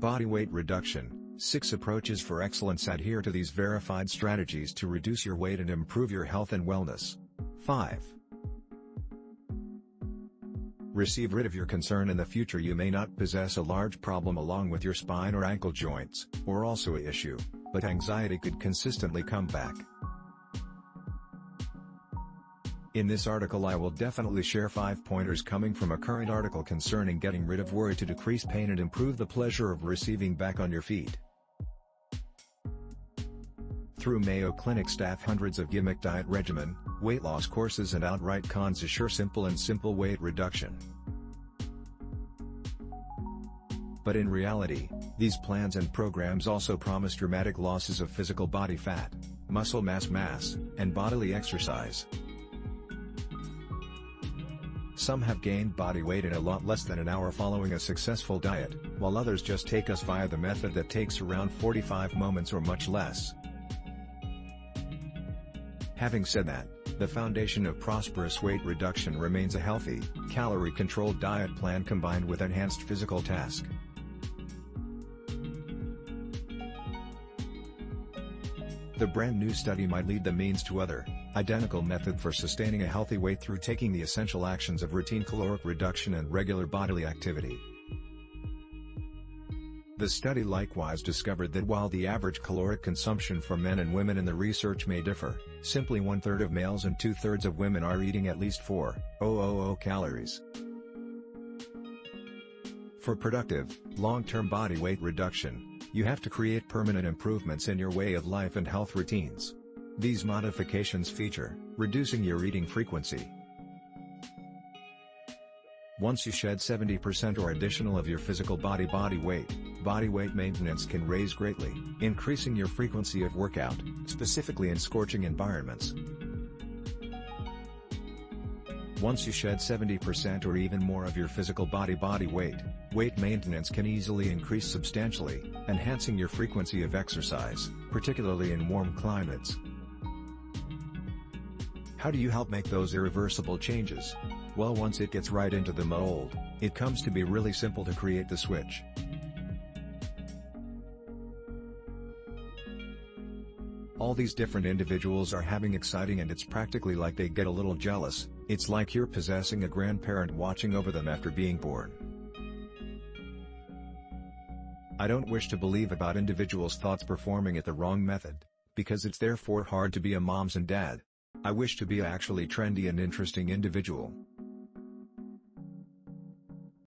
Body weight reduction, 6 approaches for excellence. Adhere to these verified strategies to reduce your weight and improve your health and wellness. 5. Receive rid of your concern. In the future you may not possess a large problem along with your spine or ankle joints, or also an issue, but anxiety could consistently come back. In this article I will definitely share 5 pointers coming from a current article concerning getting rid of worry to decrease pain and improve the pleasure of receiving back on your feet. Through Mayo Clinic staff hundreds of gimmick diet regimen, weight loss courses and outright cons assure simple weight reduction. But in reality, these plans and programs also promise dramatic losses of physical body fat, muscle mass, and bodily exercise. Some have gained body weight in a lot less than an hour following a successful diet, while others just take us via the method that takes around 45 moments or much less. Having said that, the foundation of prosperous weight reduction remains a healthy, calorie-controlled diet plan combined with enhanced physical task. The brand new study might lead the means to other, identical method for sustaining a healthy weight through taking the essential actions of routine caloric reduction and regular bodily activity. The study likewise discovered that while the average caloric consumption for men and women in the research may differ, simply 1/3 of males and 2/3 of women are eating at least 4,000 calories. For productive, long-term body weight reduction, you have to create permanent improvements in your way of life and health routines. These modifications feature reducing your eating frequency. Once you shed 70% or additional of your physical body weight maintenance can raise greatly, increasing your frequency of workout, specifically in scorching environments. Once you shed 70% or even more of your physical body weight maintenance can easily increase substantially, enhancing your frequency of exercise, particularly in warm climates. How do you help make those irreversible changes? Well, once it gets right into the mold, it comes to be really simple to create the switch. All these different individuals are having exciting and it's practically like they get a little jealous. It's like you're possessing a grandparent watching over them after being born. I don't wish to believe about individuals' thoughts performing at the wrong method, because it's therefore hard to be a moms and dad. I wish to be a actually trendy and interesting individual.